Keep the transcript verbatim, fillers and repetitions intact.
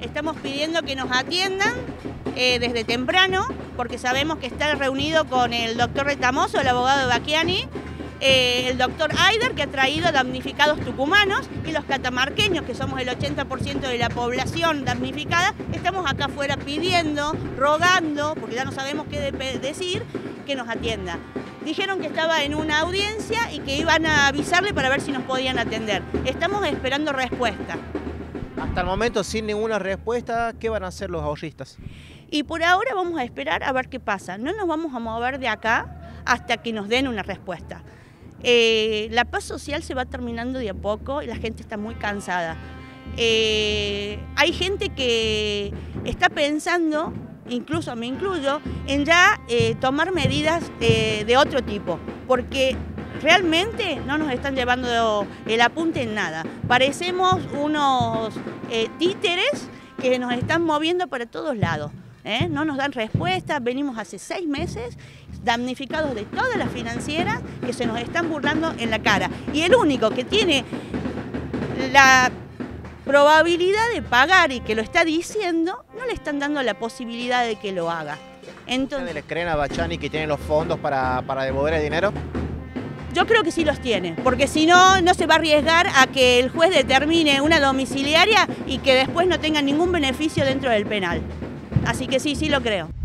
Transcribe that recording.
Estamos pidiendo que nos atiendan eh, desde temprano, porque sabemos que está reunido con el doctor Retamoso, el abogado de Bacchiani, eh, el doctor Aider, que ha traído damnificados tucumanos, y los catamarqueños, que somos el ochenta por ciento de la población damnificada, estamos acá afuera pidiendo, rogando, porque ya no sabemos qué de decir, que nos atienda. Dijeron que estaba en una audiencia y que iban a avisarle para ver si nos podían atender. Estamos esperando respuesta. Hasta el momento, sin ninguna respuesta, ¿qué van a hacer los ahorristas? Y por ahora vamos a esperar a ver qué pasa. No nos vamos a mover de acá hasta que nos den una respuesta. Eh, la paz social se va terminando de a poco y la gente está muy cansada. Eh, hay gente que está pensando, incluso me incluyo, en ya eh, tomar medidas eh, de otro tipo, porque realmente no nos están llevando el apunte en nada. Parecemos unos eh, títeres que nos están moviendo para todos lados. ¿eh? No nos dan respuesta, venimos hace seis meses damnificados de todas las financieras que se nos están burlando en la cara. Y el único que tiene la probabilidad de pagar y que lo está diciendo, no le están dando la posibilidad de que lo haga. Entonces, ¿Ustedes les creen a Bacchiani que tiene los fondos para, para devolver el dinero? Yo creo que sí los tiene, porque si no, no se va a arriesgar a que el juez determine una domiciliaria y que después no tenga ningún beneficio dentro del penal. Así que sí, sí lo creo.